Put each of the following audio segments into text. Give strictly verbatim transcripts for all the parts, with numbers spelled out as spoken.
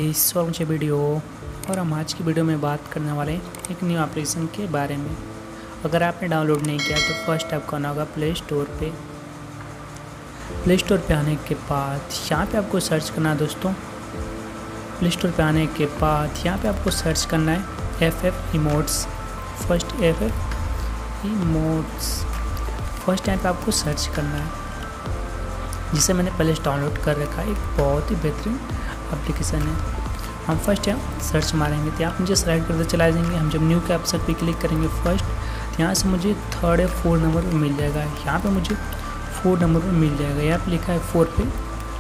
Guys, स्वागत है video. और हम आज की वीडियो में बात करने वाले हैं एक न्यू एप्लीकेशन के बारे में। अगर आपने डाउनलोड नहीं किया तो फर्स्ट आपको आना होगा प्ले स्टोर पे। प्ले स्टोर पे आने के बाद यहाँ पे आपको सर्च करना है दोस्तों। प्ले स्टोर पे आने के बाद यहाँ पे आपको सर्च करना है F F emotes. First F F emotes first time पे आपको सर्च करना है, जिसे मैंने पहले डाउनलोड कर रखा है। एक बहुत ही बेहतरीन एप्लीकेशन है। हम फर्स्ट टाइम सर्च मारेंगे तो यहाँ मुझे स्लाइड करते चला जाएंगे। हम जब न्यू के ऑप्शन पे क्लिक करेंगे फर्स्ट, तो यहाँ से मुझे थर्ड या फोर नंबर पर मिल जाएगा। यहाँ पे मुझे फोर नंबर पर मिल जाएगा। यहाँ पे लिखा है फोर पे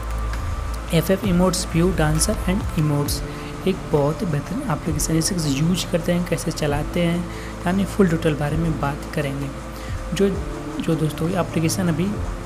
F F emotes view dancer and emotes. एक बहुत ही बेहतरीन एप्लीकेशन, इसे यूज करते हैं, कैसे चलाते हैं, यानी फुल डिटेल बारे में बात करेंगे। जो जो दोस्तों ये एप्लीकेशन अभी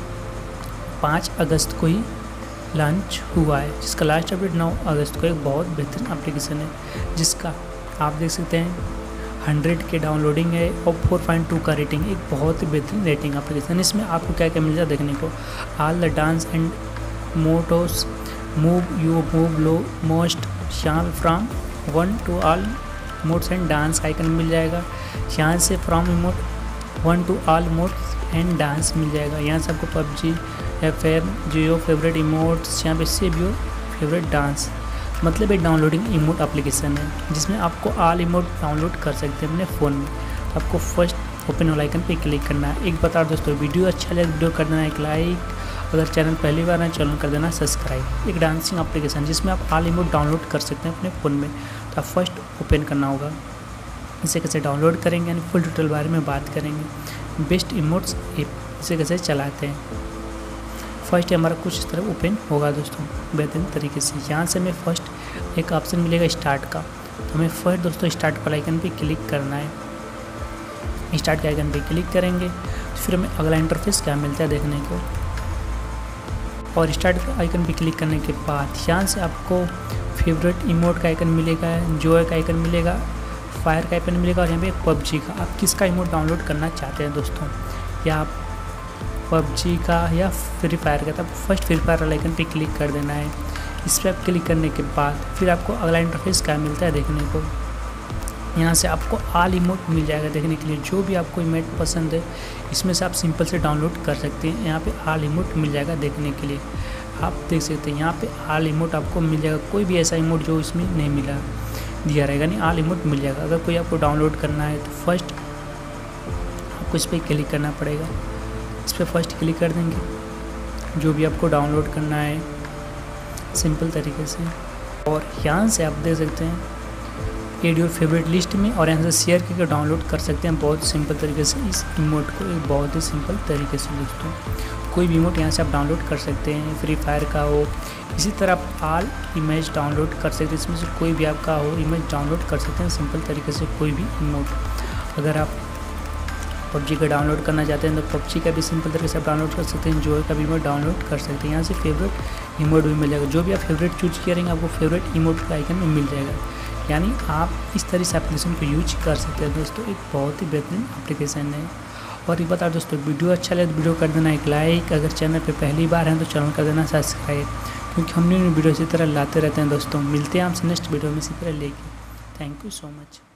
पाँच अगस्त को ही लॉन्च हुआ है, जिसका लास्ट अपडेट नौ अगस्त को। एक बहुत बेहतरीन एप्लीकेशन है जिसका आप देख सकते हैं हंड्रेड के डाउनलोडिंग है और फोर पॉइंट टू का रेटिंग। एक बहुत ही बेहतरीन रेटिंग एप्लीकेशन। इसमें आपको क्या क्या मिल जाए देखने को। All the dance and emotes move you move low most यहाँ from one two all mods and dance का आइकन मिल जाएगा। यहाँ से from emote one two all mods and dance मिल जाएगा। यहाँ से आपको PUBG F M Jio favourite emotes, यहाँ पे सेव योर फेवरेट डांस। मतलब एक डाउनलोडिंग इमोट एप्लीकेशन है जिसमें आपको ऑल इमोट डाउनलोड कर सकते हैं अपने फ़ोन में। तो आपको फर्स्ट ओपन वाला आइकन पे क्लिक करना है। एक बता दोस्तों, वीडियो अच्छा लगे वीडियो कर देना एक लाइक। अगर चैनल पहली बार है चैनल कर देना सब्सक्राइब। एक डांसिंग एप्लीकेशन जिसमें आप ऑल इमोट डाउनलोड कर सकते हैं अपने फ़ोन में। तो आप फर्स्ट ओपन करना होगा। इसे कैसे डाउनलोड करेंगे यानी फुल डिटेल बारे में बात करेंगे। बेस्ट इमोट्स ऐप इसे कैसे चलाते हैं। फर्स्ट हमारा कुछ इस तरह ओपन होगा दोस्तों बेहतरीन तरीके से। यहाँ से हमें फर्स्ट एक ऑप्शन मिलेगा स्टार्ट का। तो हमें फर्स्ट दोस्तों स्टार्ट वाला आइकन पे क्लिक करना है। स्टार्ट के आइकन पे क्लिक करेंगे तो फिर हमें अगला इंटरफेस क्या मिलता है देखने को। और स्टार्ट के आइकन पे क्लिक करने के बाद यहाँ से आपको फेवरेट इमोट का आइकन मिलेगा, जॉय का आइकन मिलेगा, फायर का आइकन मिलेगा और यहाँ पे पबजी का। आप किसका इमोट डाउनलोड करना चाहते हैं दोस्तों, या आप पबजी का या फ्री फायर का। तब फर्स्ट फ्री फायर वाला आइकन पे क्लिक कर देना है। इस पर आप क्लिक करने के बाद फिर आपको अगला इंटरफेस क्या मिलता है देखने को। यहाँ से आपको ऑल इमोट मिल जाएगा देखने के लिए। जो भी आपको इमोट पसंद है इसमें से आप सिंपल से डाउनलोड कर सकते हैं। यहाँ पे ऑल इमोट मिल जाएगा देखने के लिए। आप देख सकते हैं यहाँ पे ऑल इमोट आपको मिल जाएगा। कोई भी ऐसा इमोट जो इसमें नहीं मिला दिया रहेगा, नहीं ऑल इमोट मिल जाएगा। अगर कोई आपको डाउनलोड करना है तो फर्स्ट आपको इस पर क्लिक करना पड़ेगा। इस पर फर्स्ट क्लिक कर देंगे जो भी आपको डाउनलोड करना है सिंपल तरीके से। और यहाँ से आप देख सकते हैं एड योर फेवरेट लिस्ट में, और यहाँ से शेयर करके डाउनलोड कर सकते हैं बहुत सिंपल तरीके से इस इमोट को। एक बहुत ही सिंपल तरीके से दोस्तों कोई भी इमोट यहाँ से आप डाउनलोड कर सकते हैं, फ्री फायर का हो। इसी तरह आप ऑल इमेज डाउनलोड कर सकते हैं, इसमें से कोई भी आपका हो इमेज डाउनलोड कर सकते हैं सिंपल तरीके से कोई भी इमोट। अगर आप पबजी का डाउनलोड करना चाहते हैं तो पबजी का भी सिंपल तरीके से आप डाउनलोड कर सकते हैं। जॉय का भी इमोट डाउनलोड कर सकते हैं। यहाँ से फेवरेट इमोट भी मिल जाएगा। जो भी आप फेवरेट चूज करेंगे आपको फेवरेट इमोट का आइकन में मिल जाएगा। यानी आप इस तरह से एप्लीकेशन को यूज कर सकते हैं दोस्तों। एक बहुत ही बेहतरीन एप्लीकेशन है। और एक बता दोस्तों, वीडियो अच्छा लगे तो वीडियो कर देना एक लाइक। अगर चैनल पे पहली बार हैं तो चैनल कर देना सब्सक्राइब, क्योंकि हम न्यू वीडियो इसी तरह लाते रहते हैं दोस्तों। मिलते हैं आपसे नेक्स्ट वीडियो में इसी तरह लेके। Thank you so much.